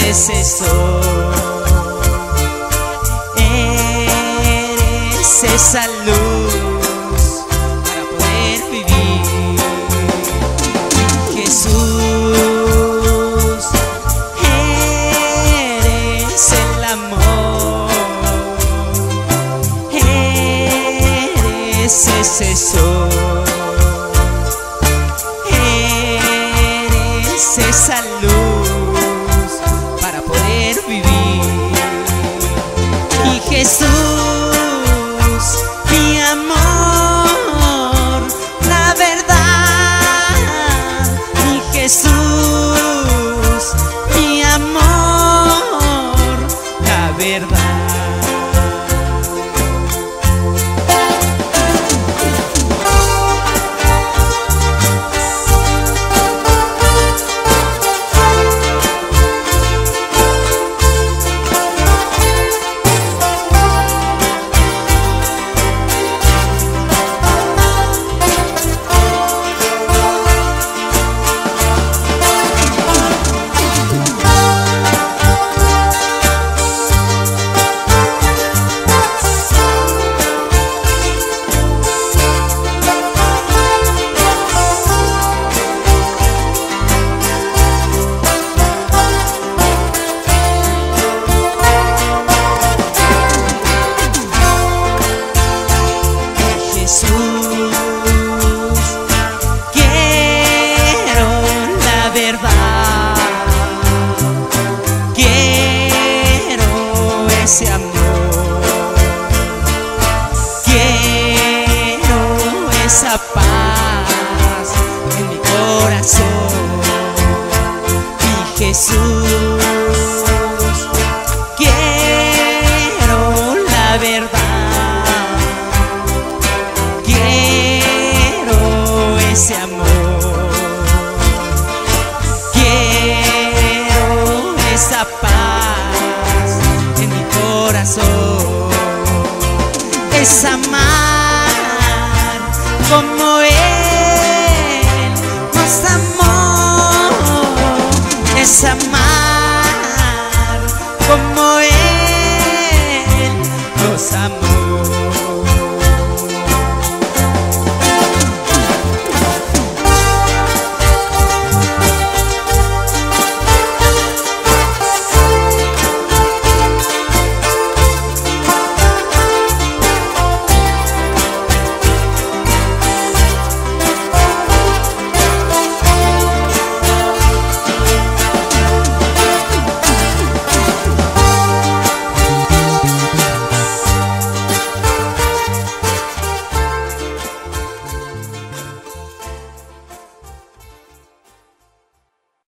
eres eso, eres esa luz para poder vivir. Jesús, eres el amor, eres ese sol, eres esa luz para poder vivir. Y Jesús, mi amor, la verdad. Y Jesús, mi amor, la verdad. Ese amor, quiero esa paz en mi corazón. Y Jesús,